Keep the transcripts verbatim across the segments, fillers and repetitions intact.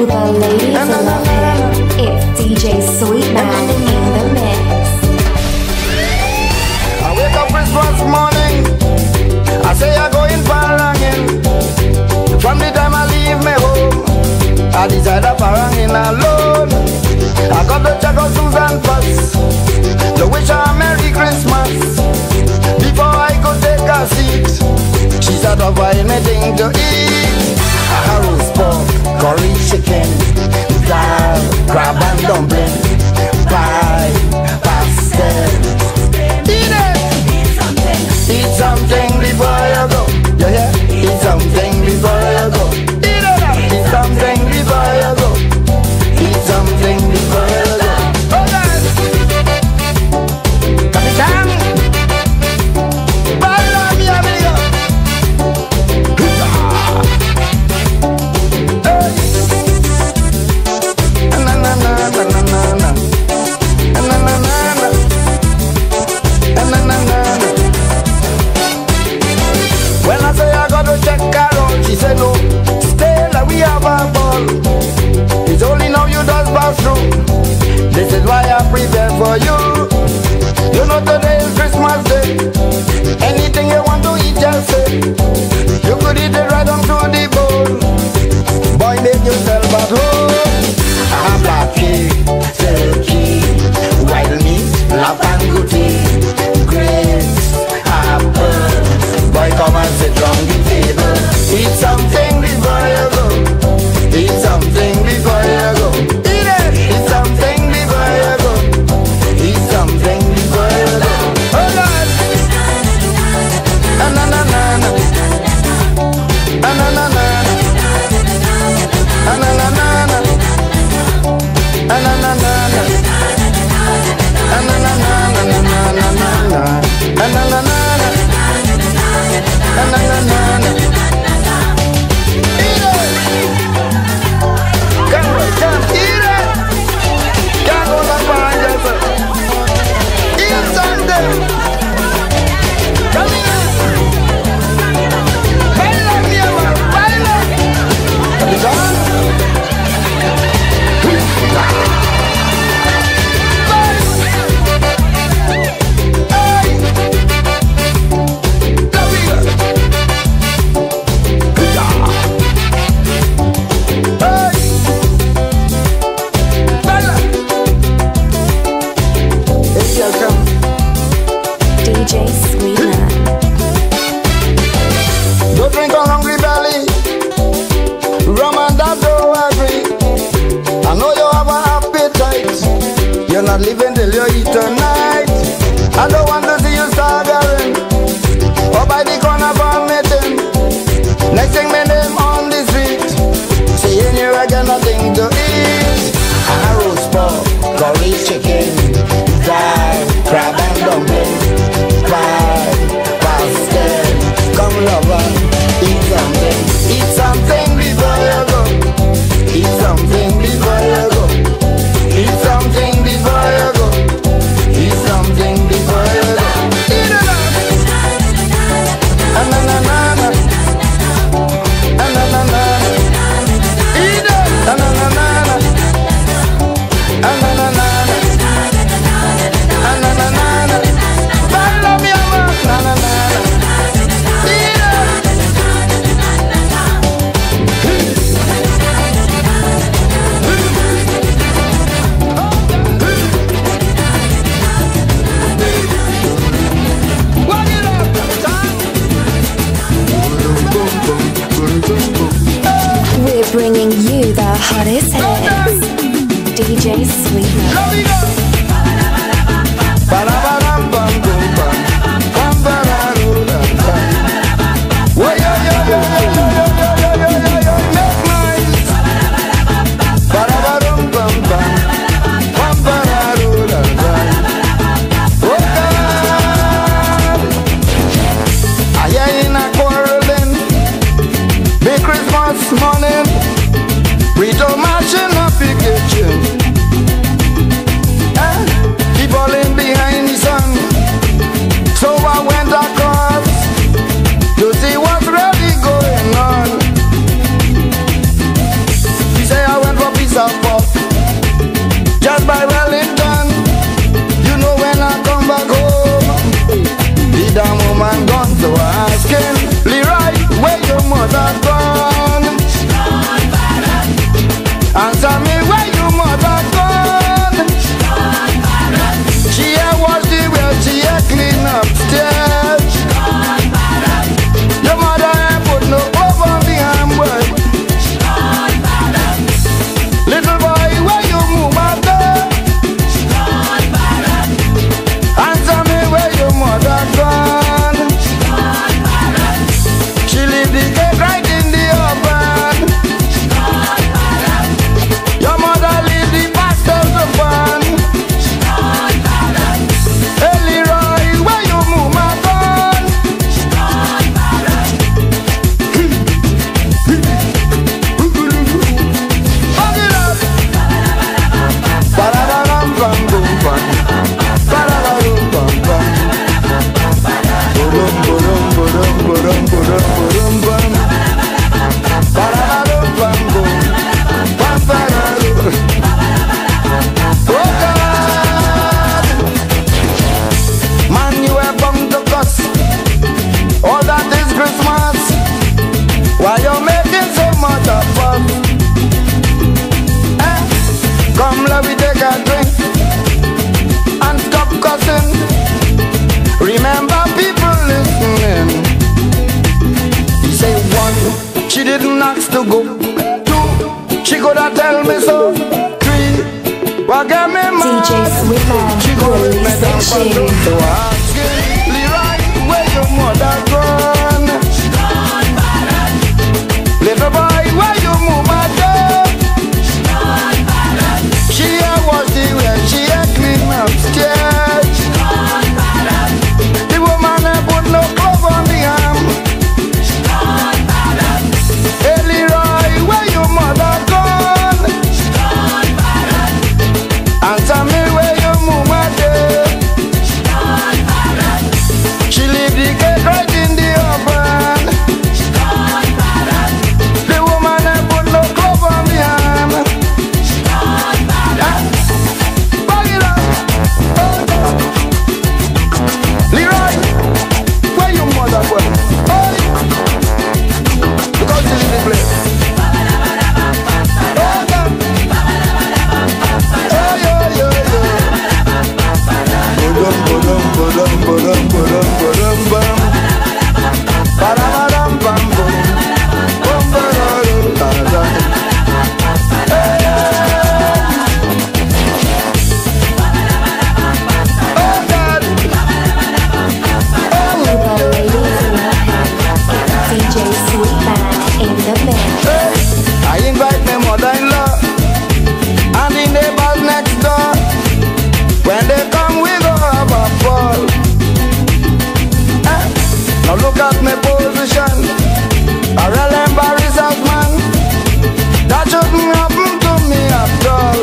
all the ladies love him. It's D J SWEETMAN in the mix. I wake up Christmas morning, I say I go in farangin. From the time I leave my home, I decide I'm farangin alone. I got to check out Susan first, to wish her a Merry Christmas. Before I go take a seat, she said to buy anything to eat. A roast pork, curry chicken, dal, crab and dumpling, pie, pastel. Eat it! Eat something before you go. Yeah, yeah. Eat something before you go. Eat it! Eat something before you go. Eat something before you go. Oh, guys! Capitán! Baila, mi amigo! Hey! Na na na na na na na. Na na na na. Na na na na. When I say I got to check her out, she said no, stay like we have a ball. It's only now you just pass through. This is why I prepare for you. You know today is Christmas Day. Anything you want to eat, just say. You could eat it right onto the bowl. Boy, make yourself at home. I have black cake, silky, wild meat, lapanguti, grapes, apple. Boy, come and sit round the table. Eat something before you go. Eat something before you go. Eat it. Eat something before you go. Eat something before you go. Oh Lord. Na na na na na. Na na na na. Na na na na. Na na na na. Na na na na na na na na na. Na na na na. Na na na na na. Eat it. Come on, come eat it. Can't go back behind yourself. Eat something. Come here. Baila, mi amor, baila. Capitán. D J SWEETMAN. Don't drink on hungry belly. Rum and that don't agree. I know you have an appetite. You're not living till you eat tonight. I don't want to see you staggering or by the corner vomiting. Next thing my name on the street, seeing you again nothing to eat. A roast pork, curry chicken, dal, crab and dumpling, pie, pastel. Come lover, eat something. Eat something before you go. Eat something before you go. Eat something before you go. Eat something before you go. Eat it up. Na na na na. Na na na na. Eat it. Na na na na. Na na na na. Na na na na. Baila mi amor. Na na na na. Eat it. Walk it up, We're bringing you the hottest hits. D J SWEETMAN. Let me go. Ba-da-ba-dam, bum, bum, bum. Bum, ba-da-doo-dum, bum. Whoa, yo, yo, yo, yo, yo, yo, yo, yo, yo, yo, make noise. Ba-da-ba-dum, bum, bum. Bum, ba-da-doo-dum, bum. Oh, God. I hear in a quarreling. Big Christmas morning. We don't mashing up the kitchen. Eh? People in behind the sun. So I went across to see what's really going on. She say I went me so free. What got me mad? D J SWEETMAN, She go with me down release for it. two. So I ask you, Leroy, where your mother gone? She gone bad. Little boy, where you move my day? She gone bad. She a wash the way, she a clean upstairs. She gone bad. The woman a put no glove on the arm. She gone bad. Hey Leroy, where your mother gone? She gone bad. Answer me where your mama dey. She gone bad. She leave the cake right in the oven. She gone bad. The woman a put no glove on the arm. She gone bad. Bag it up. Oh, Leroy, where your mother gone? Oh, because she leave the place. D J SWEETMAN in the mix. I invite my mother-in-law and the neighbors next door. When they come, we go have a ball. Eh? Now look at my position, a real embarrassed man. That shouldn't happen to me at all.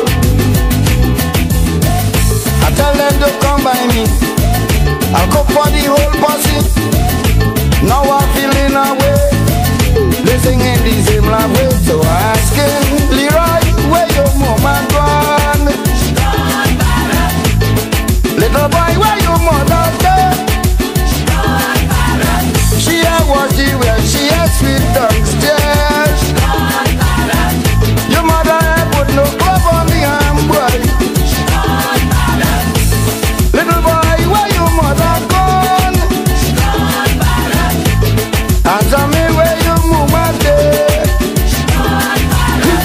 I tell them to come by me, I'll cook for the whole posse. Now I'm feeling away, they sing in the same language. So I asking Leroy, where your mama gone? She gone bad. Little boy, where your mother dead? She gone bad. She a wash the way, she a sweet downstairs. She gone bad. Your mother ain't put no glove on the arm, boy. She gone bad. Little boy, where your mother gone? She gone bad. Answer me where your mama dead. She gone bad.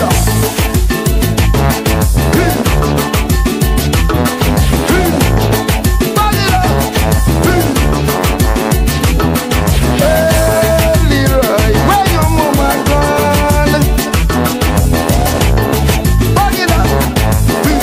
Hey, Leroy, where your mama gone? Bag it up. Hey.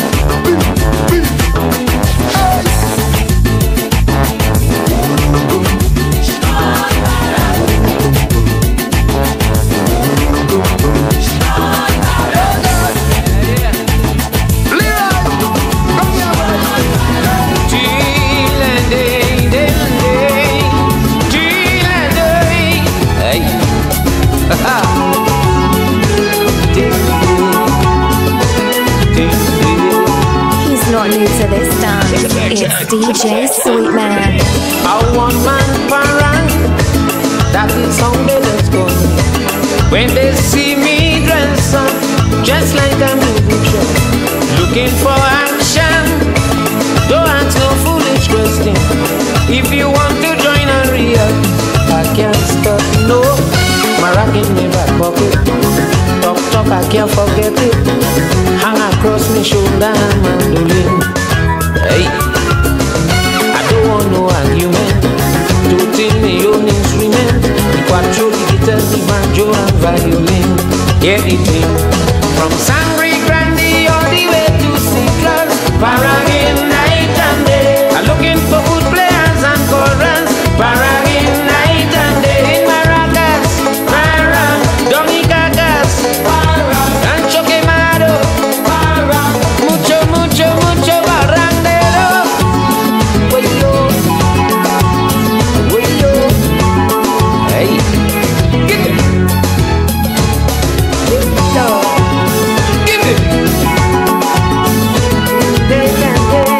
He's not new to this dance. It's D J SWEETMAN. I want man parang, that is how they let's go. When they see me dress up, just like a movie show, looking for action, don't ask no foolish question. If you want to join a real, I can't stop, no. Marakin me back pocket, talk talk I can't forget it. Hang across me shoulder and mandolin. Hey, I don't want no argument. Tooting me own instrument, quattro, the guitar, the banjo and violin. Everything from Sangre Grande all the way to C-class, paragin night and day. I'm looking for good players and chorus, paragin night and day. In maracas, para, dominicagas, para, Rancho Quemado, para, mucho, mucho, mucho barrandero. Wayo, wayo, hey, give it, give it, give it. Day and day.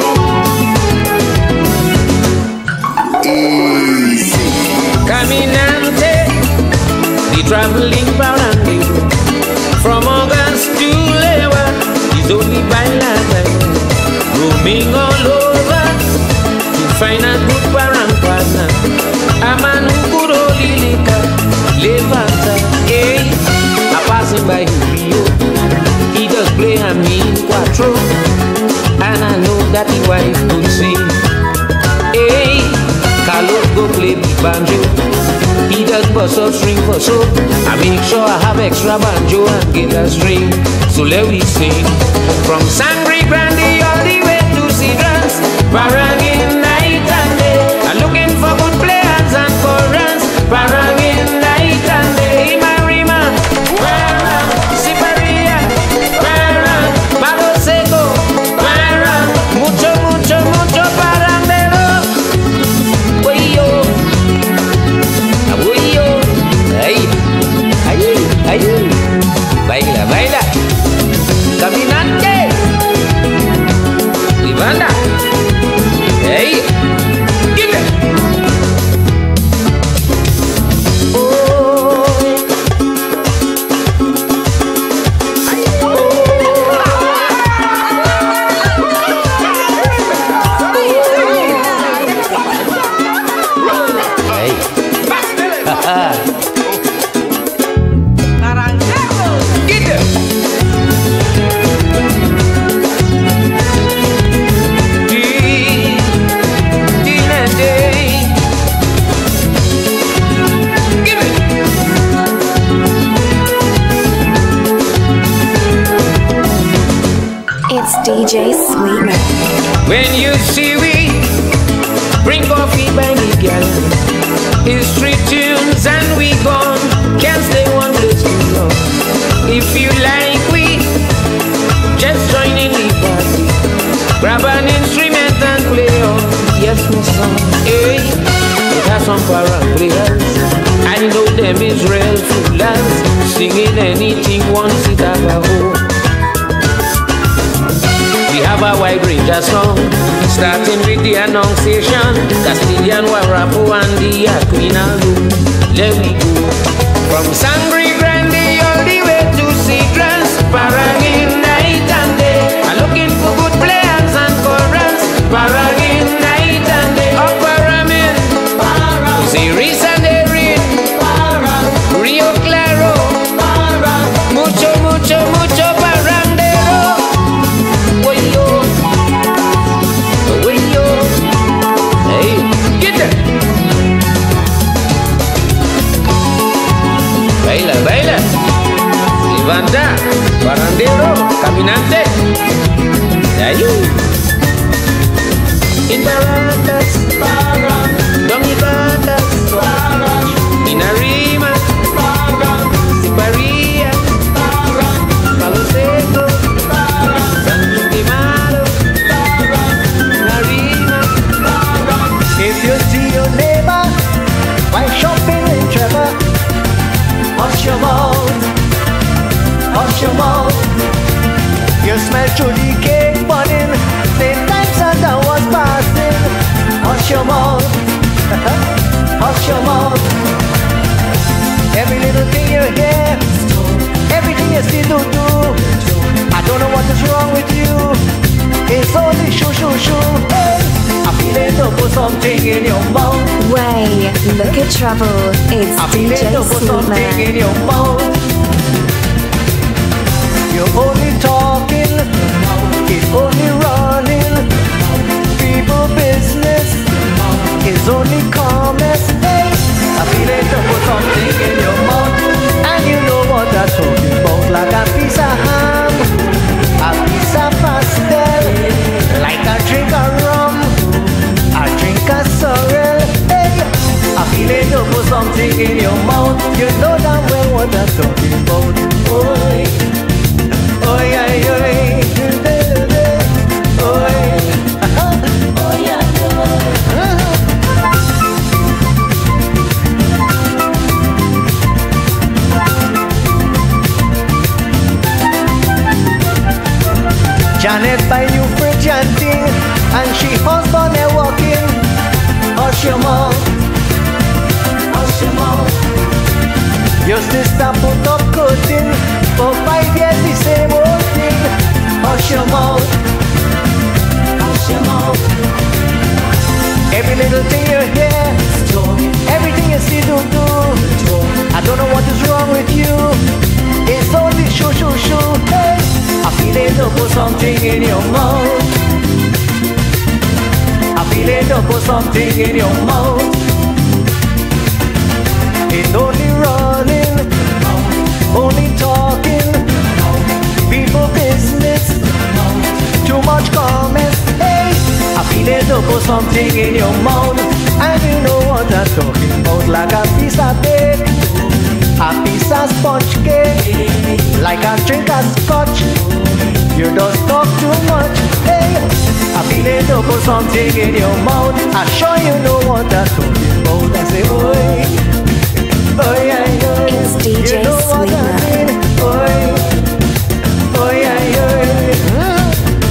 Easy. Caminante, the traveling parande, from August to Lewa, is only by land, roaming all over to find a good parang partner. A man who could only liquor, Levanta, hey, a passing by Rio, he does play and me in quattro, and I know that the wife could sing. Hey, Carlos go play the banjo, he does bust out string for so. I make sure I have extra banjo and guitar string. So let me sing from Sangre Grande all the way to Seagrams, Barangin night and day. I'm looking for good players and chorus, Barangin night and day. Marima, Barang, Siparia, Barang, Palo Seco, Barang, mucho, mucho, mucho parandero. Oyo, oyo, ay, ay, ay, baila, baila. Caminante, y banda, hey, give it. Oh, hey, haha. Get it. It's D J SWEETMAN. When you see we bring coffee by the gallon, history tunes and we gone, can't stay one place too long. If you like we just join in the party, grab an instrument and play on. Yes, my son, hey, it has some para players. I know them Israel foolers, singing anything once it have a home. We have a wide range of songs, starting with the Annunciation, Castilian, Warapo, and the Aquinalo. Let me go from Sangre Grande all the way to Seagrams, Barangin night and day. I'm looking for good players and chorus, Barangin night and day. Up Paramin, Series and Erin, Rio Claro, mucho, mucho, mucho parandero. Baila, baila, levanta, barandero, caminante, de ahí. Indaratas, domigatas, inarima, siparia, palo seco, santimaro, narima. If you see your neighbor while shopping in Trevor, hush your mouth, hush your mouth. You smell chili cake burning, same time Santa was passing. Hush your mouth, hush your mouth. Every little thing you hear, everything you see to do. I don't know what is wrong with you, it's only shoo shoo shoo. Hey, I feel it to put something in your mouth. Way, look at trouble. It's I D feel J it to put something in SWEETMAN. your mouth. You're only talking, it's only running. People business is only calmness. Hey, I feel it to put something in your mouth. And you know what I'm talking about. Like a piece of ham, a piece of pastel, like a drink of rum, a drink of sorrel. Hey, I feel it to put something in your mouth. You know damn well what I'm talking about. Oi, oi, oi, oi, oi, oi, Janet buy new fridge and thing, and she husband a walking. Hush your mouth, hush your mouth. Your sister put up curtain for five years the same old thing. Hush your mouth, hush your mouth. Every little thing you hear, everything you see to do. I don't know what is wrong with you, it's only shoo shoo shoo. Hey, I feel it to something in your mouth. I feel it to put something in your mouth. It's only running, only talking, people business, too much comments. Hey, I feel it to put something in your mouth. And you know what I'm talking about, like a piece of cake, a piece of sponge cake, like a drink of scotch. You don't talk too much. Hey, I feel it to put something in your mouth. I sure you know what I'm talking about. I say, oi, oi, oi, oi. It's D J You know what I mean? Oi, oi, oi, oi. Mm.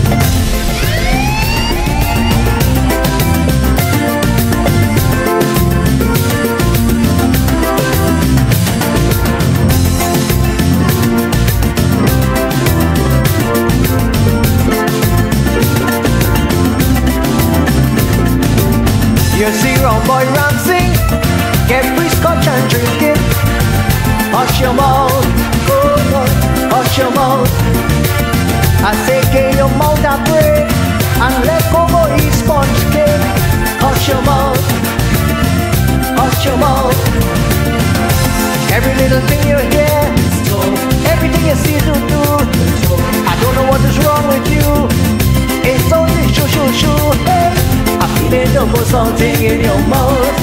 You see round boy Ramsey, get free scotch and drink it. Hush your mouth, oh Lord, hush your mouth. I say get your mouth a break and let go go eat sponge cake. Hush your mouth, hush your mouth. Every little thing you hear, everything you see to do, I don't know what is wrong with you. It's only shoo shoo shoo. Hey, I feel it to put something in your mouth.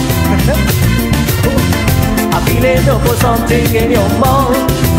I feel it to put something in your mouth.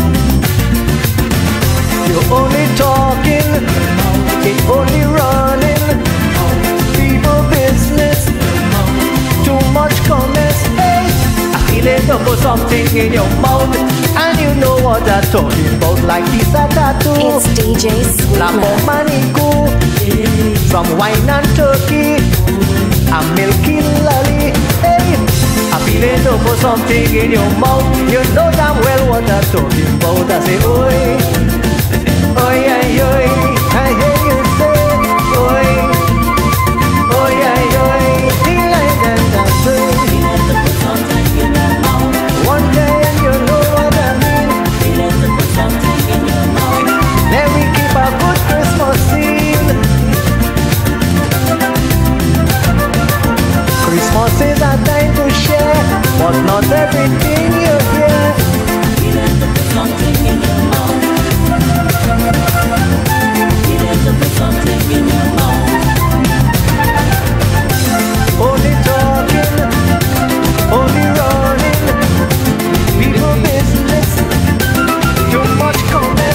You're only talking, it's only running, people business, too much comments. Hey, I feel it to put something in your mouth. And you know what I'm talking about, like piece of tattoo. It's D J SWEETMAN. Manico, some wine and turkey, a milky lolly. Hey, I feel it to put something in your mouth. You know damn well what I'm talking about. I say, oi, oi, oi, oi. I hear you say, oi, oi, oi, oi. Feel like that, that's it. One day you know what I mean. Let me keep a good Christmas scene. Christmas is a time to share, but not everything you hear. Only talking, only running, people business, too much comments.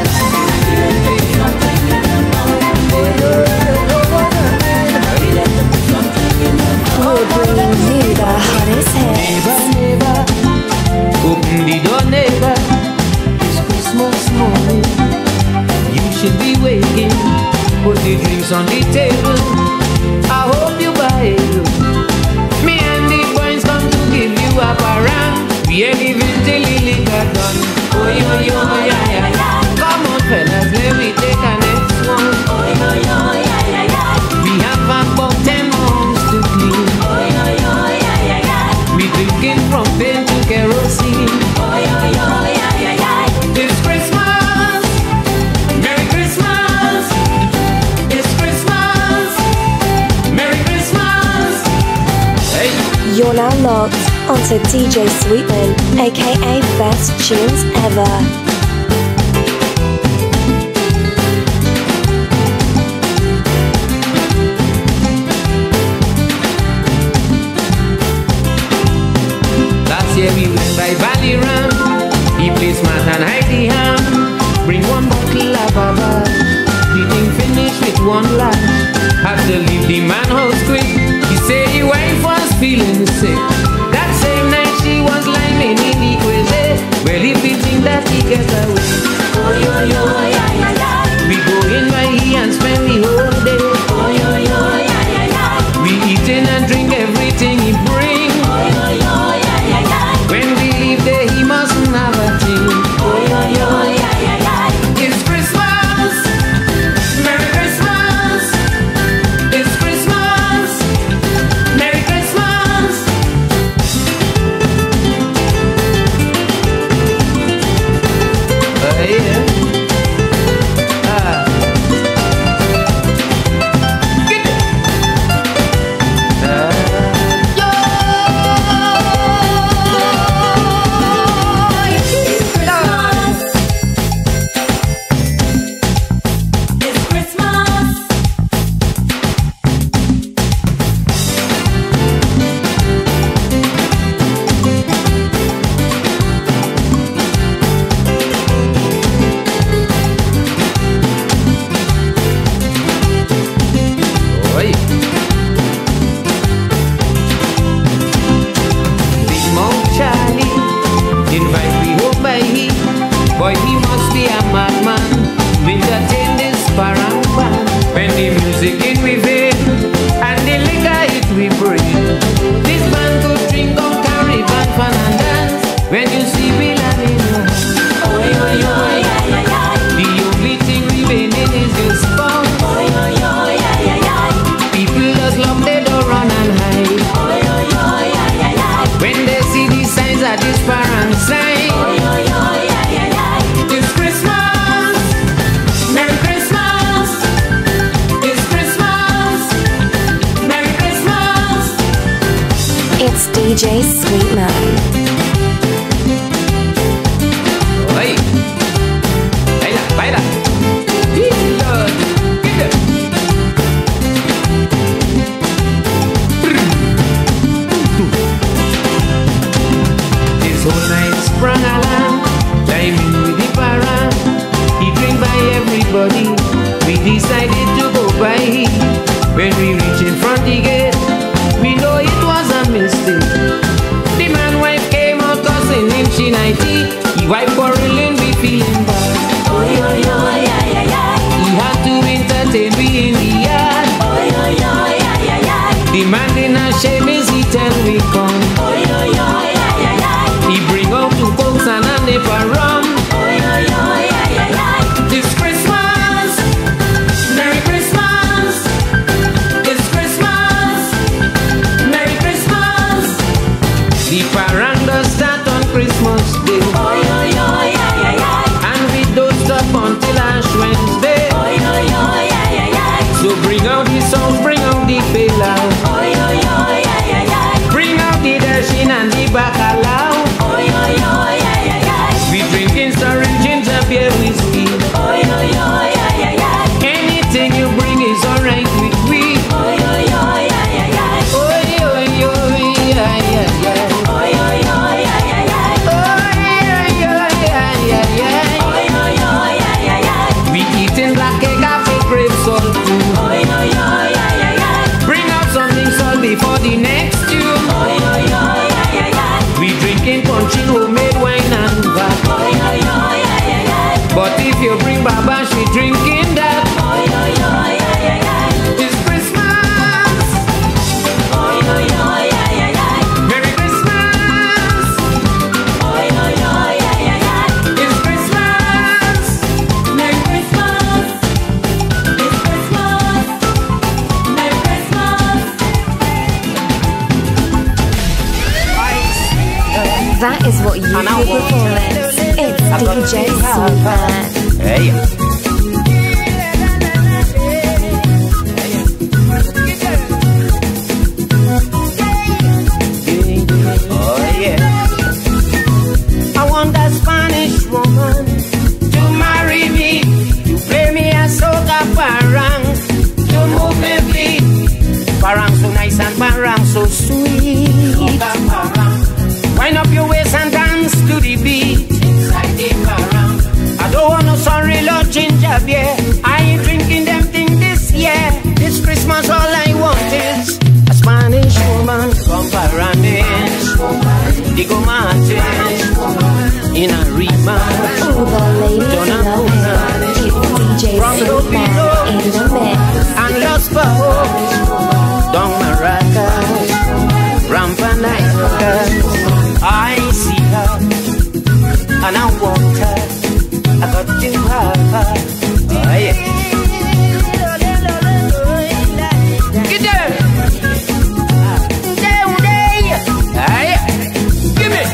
We're bringing you the hottest hits. Neighbor, open the door, neighbor. It's Christmas morning. You should be waking. Put the drinks on the table. I hope you buy it. Me and the boys come to give you a parang. We ain't even till the liquor done. Oh yo yo yeah yeah yeah. Come on fellas, let me take a next one. Oh yo yo yeah yeah yeah. We have about ten homes to clean. Oh yo yo yeah yeah yeah. We drinking from pain to kerosene. Oh yo yo yeah yeah yeah. It's Christmas, Merry Christmas. It's Christmas, Merry Christmas. Hey. You're now locked onto D J SWEETMAN, aka Best Tunes Ever. Last year we went by Valley Ram. He placed Matt and Heidi Ham. Bring one bottle of Baba. The thing finished with one lash. Had to leave the man house quick. He said his wife was feeling sick. That same night she was lying in the quiz. Well, if he think that he gets away. Oh yo yo yeah yeah yeah. We go in by he and spend the whole day. Oh yo yo yeah yeah yeah. We eating and drink everything he bring. Oh yo yo yeah yeah yeah. When we leave there he mustn't have a thing. Oh yo yo yeah yeah yeah. It's Christmas, Merry Christmas. It's Christmas. everybody, we decided to go by. When we reach in front the gate, we know it was a mistake. The man wife came out cussing him she ninety. He wife quarreling, we feeling bad. Oh yo yo, yeah yeah yeah. He had to entertain me in the yard. Oh yo yo, yeah yeah yeah. The man in a shame is he tell we come. Oh yo yo, yeah yeah yeah. He bring out two cokes and a nip of rum. Oh yo yo, yeah yeah yeah. This Christmas, Merry Christmas. This Christmas, Merry Christmas. The paranda start on Christmas Day. Oh yo yo, yeah yeah yeah. And we don't stop until Ash Wednesday. Oh yo yo, yeah yeah yeah. So bring out the songs, bring out the bailout. Oh yo yo, yeah yeah yeah. Bring out the dashing and the bacalao. Oh yo yo, yeah yeah yeah. We drinking sorry ginger beer whiskey. Oh yo yo, yeah yeah yeah. Anything you bring is alright with we. Oh yo yo, yeah yeah yeah. Oh yo yo, yeah yeah yeah. Oh yo yo, yeah yeah yeah. Oh yeah yeah yeah yeah yeah. Oh yo yo, yeah yeah yeah. We eating black egg after grape salt too. Oh yo yo, yeah yeah yeah. Bring out something salt before the next tune. Oh yo yo, yeah yeah yeah. We drinking punchy homemade wine and vodka. Oh yo yo, yeah yeah yeah. But if you bring babash, we drinking that. Oh yo yo, yeah yeah yeah. It's Christmas. Oh yo yo, yeah yeah yeah. Merry Christmas. Oh yo yo, yeah yeah yeah. It's Christmas. Merry Christmas. It's Christmas. Merry Christmas. That is what you call performance. It's D J SWEETMAN. Hey. Oh yeah. I want that Spanish woman to marry me, to play me a soca parang, to move me feet. Parang so nice and parang so sweet. Soca parang. Wind up your waist and dance to the beat. Inside the parang. I don't want no sorry Lord ginger beer. I ain't drinking them thing this year. This Christmas all I want is a Spanish woman from Paranis. Digo Martin in a rebound. All the ladies love it. It's D J SWEETMAN in the mix. And Los Pajos, Don Maracas, Rampanaicas. I see her and I want her. I got to have her. Oh yeah. Get there. Down there. Ah yeah. Give me.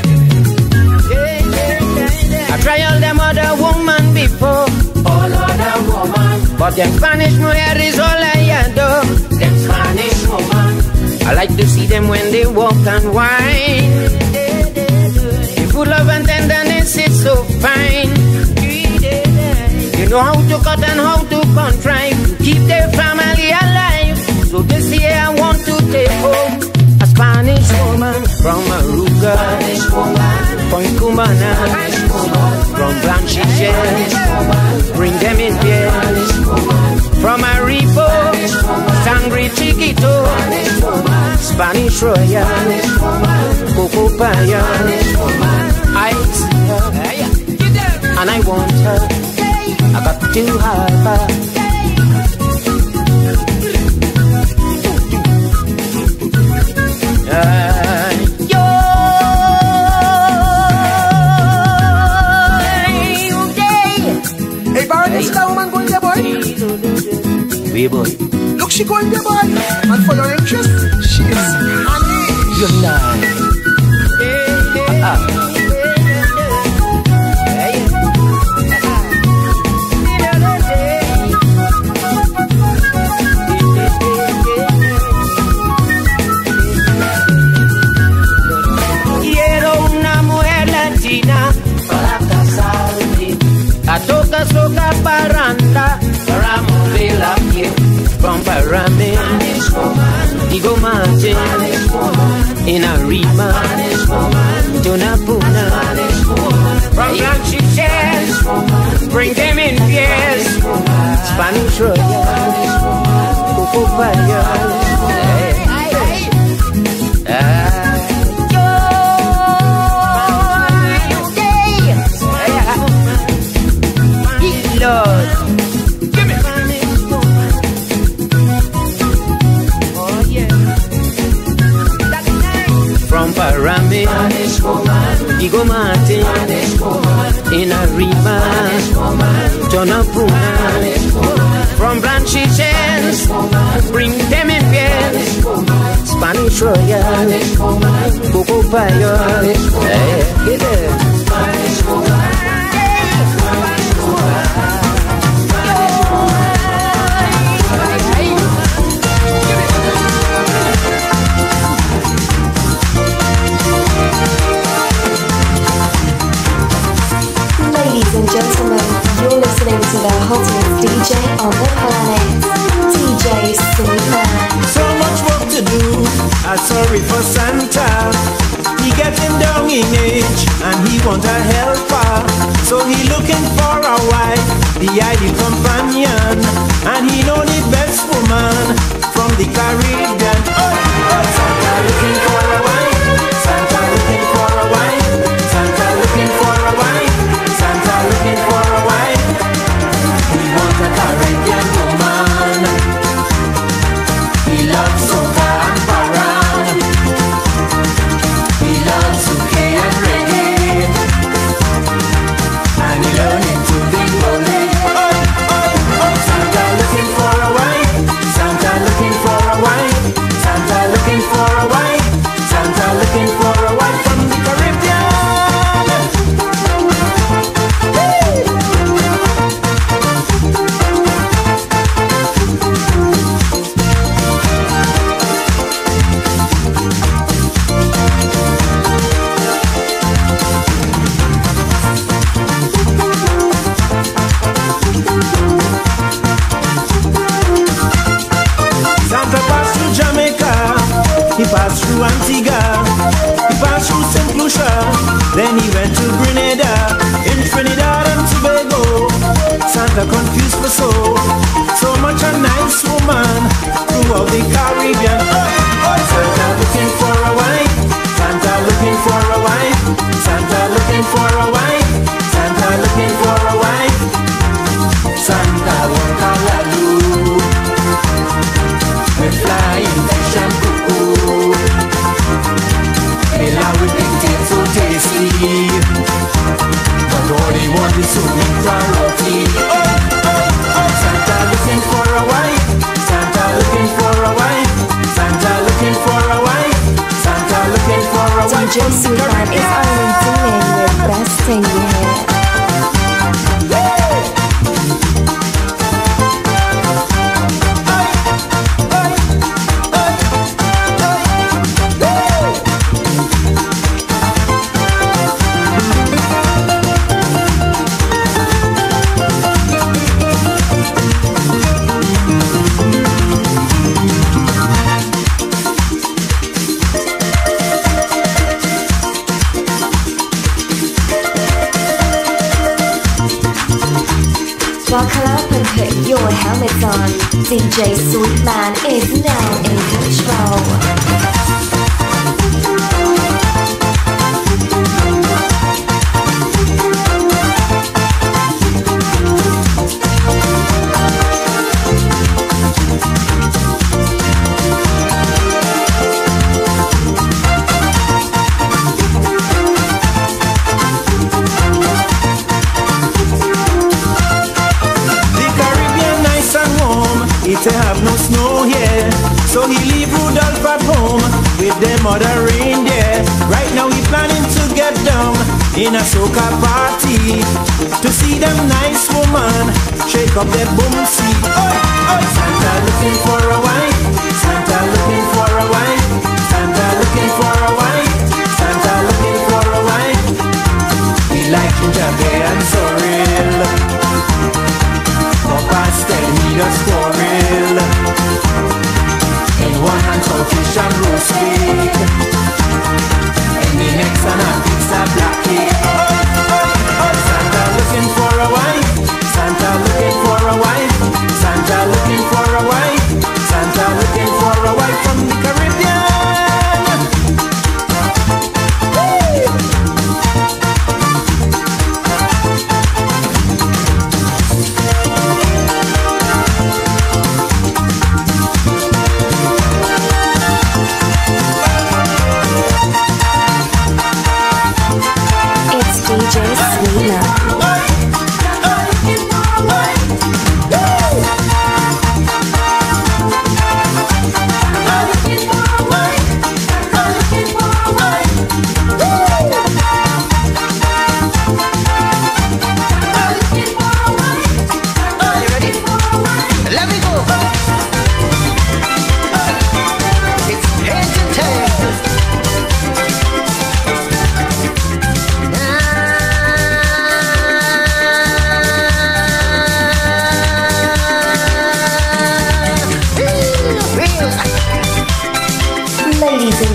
I try all them other woman before. All other woman. But them Spanish mujer is all I adore. Them Spanish woman. I like to see them when they walk and whine. They full of and tenderness, it's so fine. You know how to cut and how to contrive to keep their family alive. So this year I want to take home a Spanish woman from Aruga, from Cumana, from Blanchichet. Bring them in here. From Aripo, Sangre Chiquito, Spanish Royal, Coco Payan. I see her and I want her. I got to have her. Uh, yo, Hey, Baron, hey. Is that woman going there, boy? Wee boy. Look, she going there, boy. And for your interest, she is honey. You're not. Uh-uh. Toca soca paranda para mover la piel. From Paramin, Digo Martin, in a rima, Donapuna. From Blanchichet, bring them in beers. Spanish Royal, Coco Fire. Lord, give me. Oh yeah. From Parambe, Igo Martin, in Arriba, Jonapuna. From Branchiches, bring them in peers. Spanish Royal, Coco Fire. Hey, get it. Spanish woman. Ladies and gentlemen, you're listening to the hottest D J on the planet, D J SWEETMAN. So much work to do, I'm sorry for Santa. He getting down in age and he want a helper. So he looking for a wife, the ideal companion. And he know the best woman from the Caribbean. Oh, oh, Santa looking for a wife, Santa looking for a wife, Santa looking for a wife, Santa looking for a wife. He wants a Caribbean woman. He loves soca and parang. He loves soca and reggae. And he learning to be holy. Oh, oh, oh, Santa looking for a wife, Santa looking for a wife, Santa looking for a wife, Santa looking for a wife from the Caribbean. Santa passed through Jamaica, he passed through Antigua, he passed through Saint Lucia, then he went to Grenada, in Trinidad and Tobago. Santa confused for so, so much a nice woman throughout the Caribbean. Oh, oh, Santa looking for a wife, Santa looking for a wife, Santa looking for a wife, Santa looking for a wife. Santa won't call a loo. We're flying fish and cuckoo. Ella with big tail so tasty. But all they want is swimming roti. Oh, oh, oh, Santa looking for a wife, Santa looking for a wife, Santa looking for a wife, Santa looking for a wife. D J SWEETMAN is only doing the best thing here. Buckle up and put your helmets on. D J SWEETMAN is now in control. It have no snow here, so he leave Rudolph at home with them other reindeer. Right now he planning to get down in a soca party to see them nice woman shake up their boomsy. Oh, oh, Santa looking for a wife, Santa looking for a wife, Santa looking for a wife, Santa looking for a wife. He like ginger beer and sorrel, for pastel he does squirrel. In one hand codfish and roast pig, in the next hand a pizza black cake. Oh, oh, oh, Santa looking for a wife, Santa looking for a wife, Santa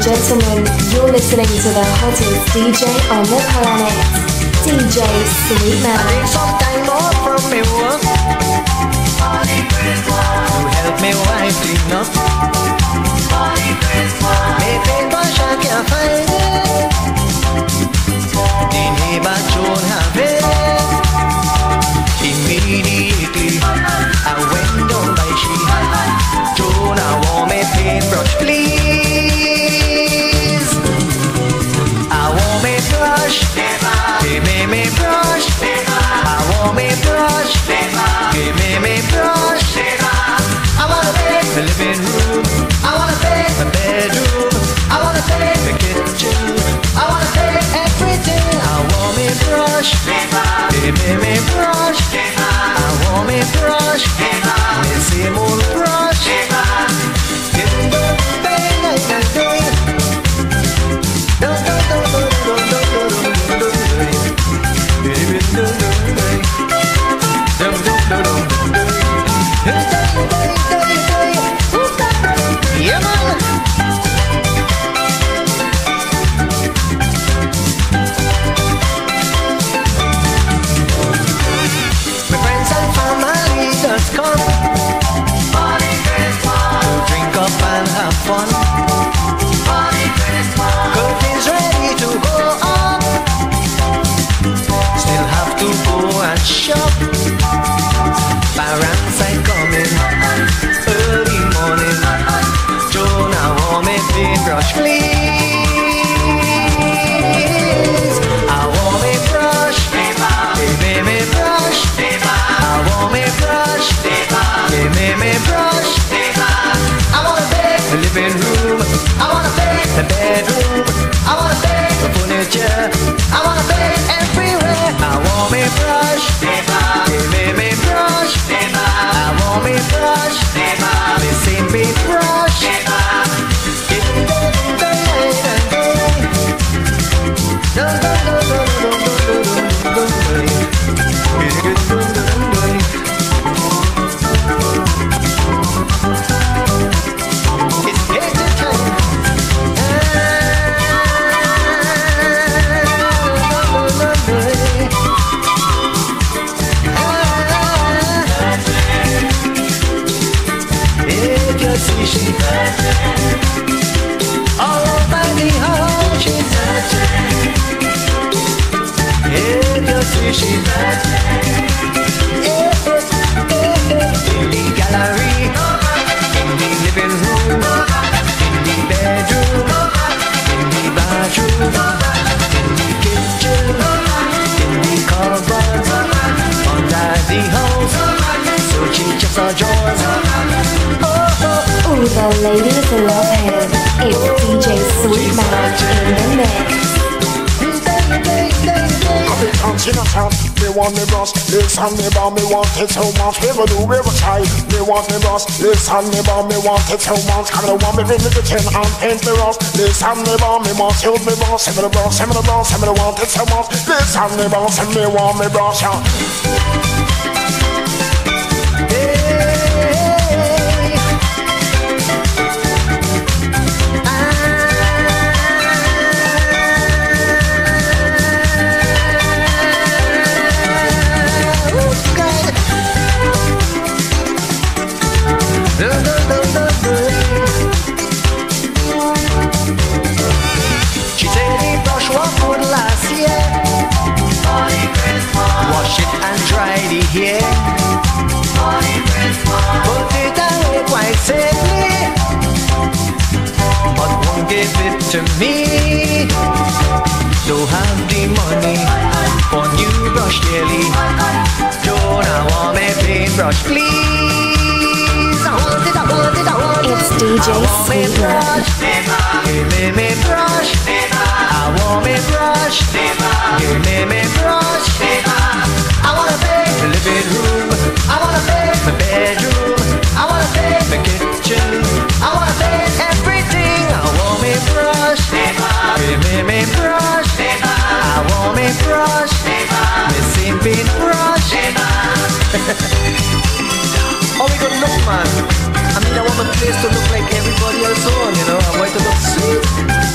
gentlemen, you're listening to the hottest D J on the planet, D J SWEETMAN. I need some time off from me work to help me wife clean up. Me paintbrush I can't find it. The neighbor don't have it. Immediately I went down by she. Don't I want me paintbrush please. I want me brush. Give me me brush. I want me brush. Give me me brush. I wanna paint the living room. I wanna paint the bedroom. I wanna paint the kitchen. I wanna paint everything. I want me brush. Give me me brush. I want me brush. Me same old brush. Give me the thing I can do. Do do do do do do do do do do. Yeah, man. My friends and family just come to drink up and have fun. Curtains ready to go up. Still have to go and shop. Parents are coming early morning. Jonah, want me paintbrush, please. I want me brush. Give me me brush. I want me brush. Give me me brush. I wanna paint the living room. I wanna paint the bedroom. I wanna paint the furniture. I wanna paint everywhere. I want me brush. Give me me brush. I want me brush. Me same paintbrush. Give me the all over the house, she's touching. If you see she's touching. In the gallery, in the living room, in the bedroom, in the bathroom, in the kitchen, in the cupboard, under the house, so she just a drawers. All the ladies love him. It's D J SWEETMAN in the mix. Me want me brush, listen me about me want it so much. We will do, we will try. Me want me brush, listen me about me want it so much. Come on, want me ring the tin and paint me brush. Listen me about me want hold me brush. Send me the brush, send me the brush, send me the want it so much. Listen me brush, and me want me brush. She said the brush was good last year. Wash it and dry the hair. Put it away quite safely, but won't give it to me. Don't have the money for new brush daily. Don't I want me paintbrush, please? I want it, I want it, I want it. It's D J SWEETMAN. Give me me brush. I want me brush. Give me me brush. I wanna paint the living room. I wanna paint the bedroom. I wanna paint the kitchen. I wanna paint everything. I want me brush. Give me me brush. I want me brush. Me same paintbrush. How we gonna look, man? I mean, I want my place to look like everybody else on, you know. I want it to look sweet.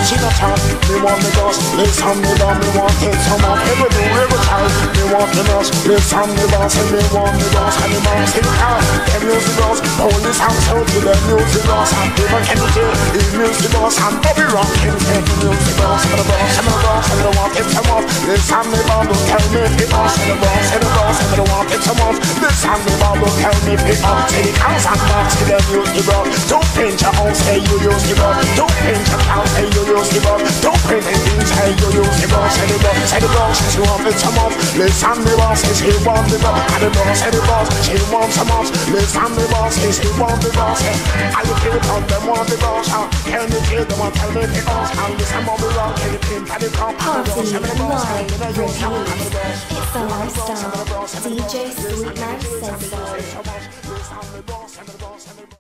she not talk. Me want the boss, listen me boss. Me want take some off every do every time. Me want the boss, listen me boss. And me want the boss, and the boss in the car. Them music boss, police and so to them music boss. And people can do the music boss. And Bobby Rock can take the music boss. And the boss, and the boss, and the want take some off. Listen me boss, don't tell me if it boss. And the boss, and the boss, and the want take some off. Listen me boss, don't tell me if it boss. Take the house and box to them music boss. Don't paint your house, say you use the boss. Don't paint your house, say you use the boss. Don't paint the things, say you use the boss. Say the boss, say the boss, she want it some off. Listen the boss, say she want the boss. And the boss, say the boss, she want some off. Listen the boss, say she want the boss. I look at it on them want the boss. Can you feel them on tell me the boss? And listen on the rock, can you feel the cop? Party live reviews. It's a lifestyle. D J Sweetman says so.